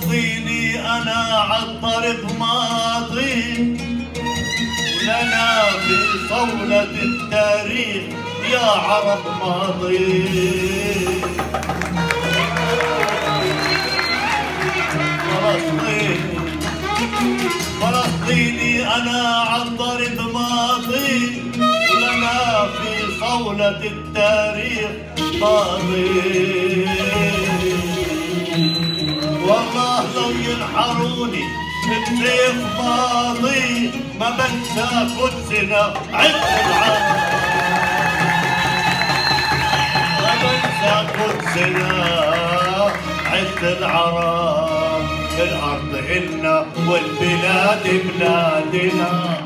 فلسطيني أنا عالطرب ماضي، ولنا في صولة التاريخ يا عرب ماضي. فلسطيني أنا عالطرب ماضي، ولنا في صولة التاريخ ماضي. والله لو ينحروني بسيف ماضي ما بنسى قدسنا عز العرب، ما بنسى قدسنا عز العرب. الأرض إلنا والبلاد بلادنا.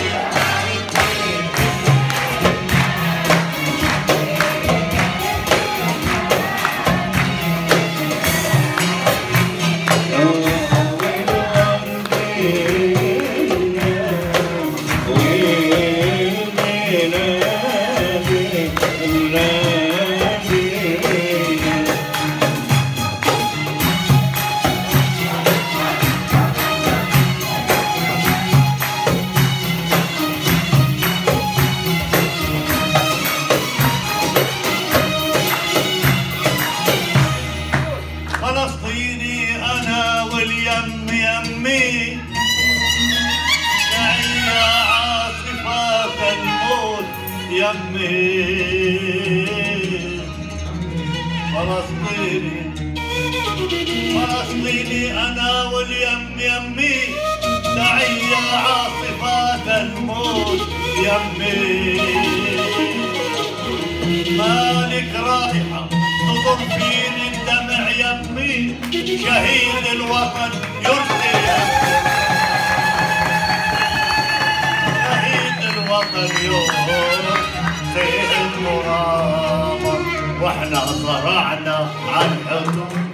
فلسطيني أنا واليم يمي، تعيا عاصفات الموت يمي. فلسطيني أنا واليم يمي، تعيا عاصفات الموت يمي. مالك رايحة تضر فيني الدمع يمي، شهيد الوطن يرسل، شهيد الوطن يرسل المرامة، واحنا صرعنا عن الحدود.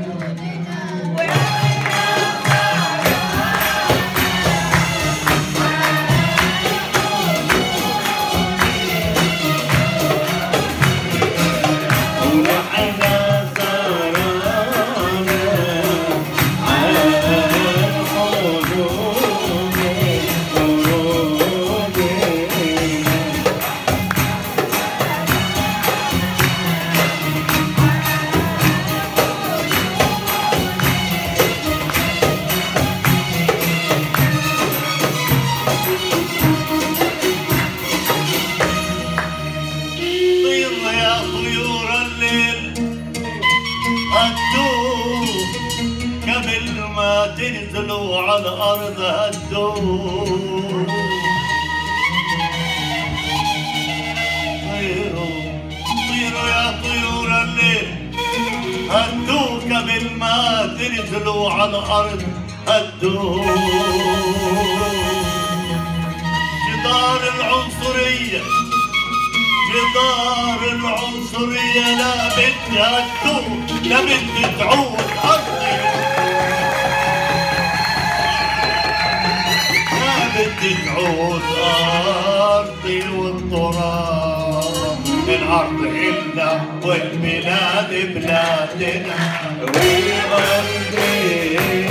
قبل ما تنزلوا على الأرض هدوا، طيروا يا طيور الليل، هدوا قبل ما تنزلوا على الأرض هدوا. جدار العنصرية، جدار العنصرية لا بدي هدوا، لا بدي تعود أرضي، بدي تعود أرضي والتراب. الأرض إلنا والبلاد بلادنا، وأرضي